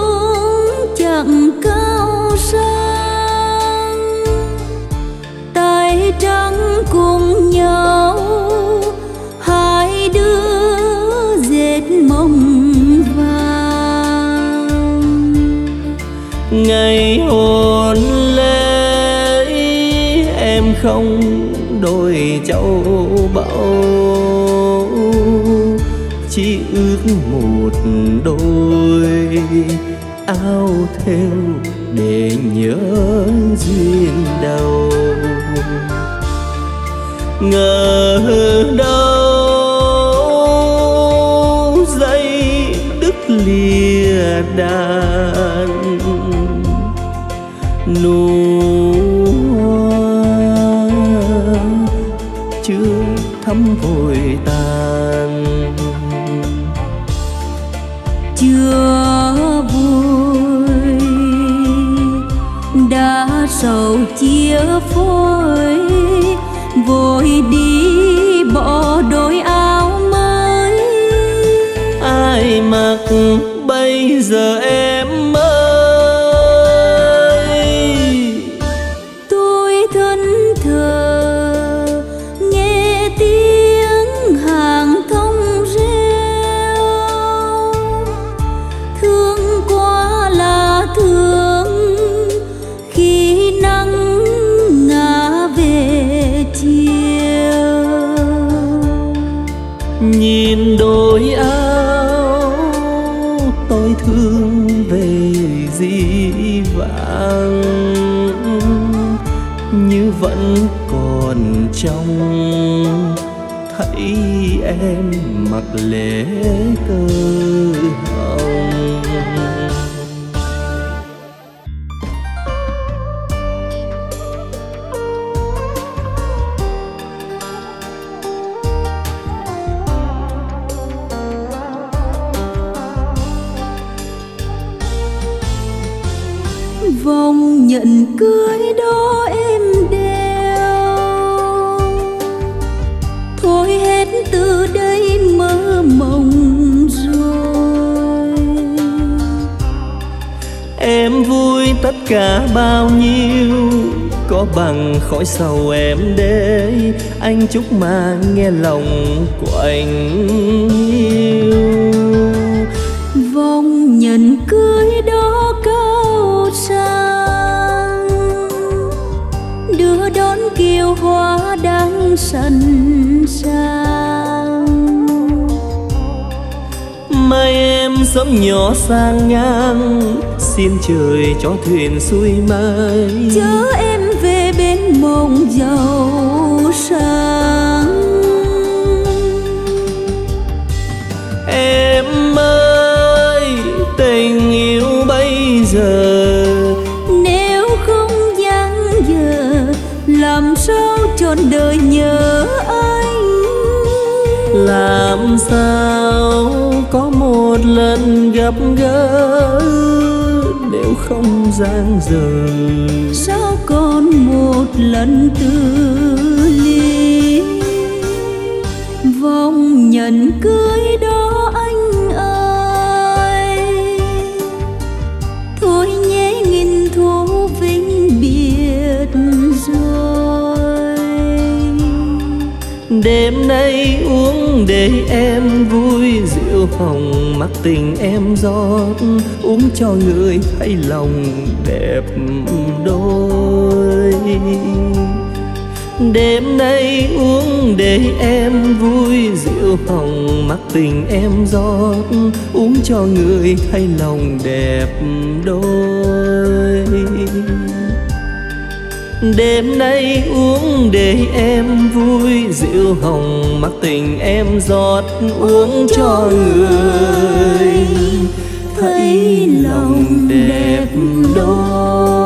cũng chẳng cao sang, ta trắng cùng nhau, hai đứa dệt mộng vàng. Ngày hôn lễ em không đôi châu báu, chỉ ước một đôi áo thêu để nhớ duyên đầu. Ngờ đâu dây đứt lìa đàn, nụ hoa chưa thắm vội tàn. Chưa vui đã sầu chia phôi, vội đi bỏ đôi áo mới. Ai mặc bây giờ em ơi? Tôi thẫn thờ nghe tiếng hàng thông reo, thương quá là thương khi nắng ngả về chiều. Nhìn đôi áo tôi thương về dĩ vãng, như vẫn còn trong thấy em mặc lễ cơ hồng. Vòng nhận cưới đó em đeo, thôi hết từ đây mơ mộng rồi. Em vui tất cả bao nhiêu, có bằng khói sầu em để anh chúc mà nghe lòng của anh yêu. Vòng nhận cưới đó cao sang, đưa đón kiều hoa đang sẵn sàng. Mai em sớm nhỏ sang ngang, xin trời cho thuyền xuôi mai. Chở em về bên mộng giàu sang. Em ơi tình yêu bây giờ, nếu không dang dở làm sao trọn đời nhớ anh. làm sao có một lần gặp gỡ nếu không dang dở. Sao còn một lần từ ly, vòng nhận cưới đó anh ơi. Thôi nhé nghìn thu vĩnh biệt rồi. Đêm nay uống để em vui, rượu hồng mắc tình em rót, uống cho người thấy lòng đẹp đôi. Đêm nay uống để em vui, rượu hồng mắc tình em rót, uống cho người thấy lòng đẹp đôi. Đêm nay uống để em vui, rượu hồng mắc tình em rót, uống cho người thấy lòng đẹp đôi.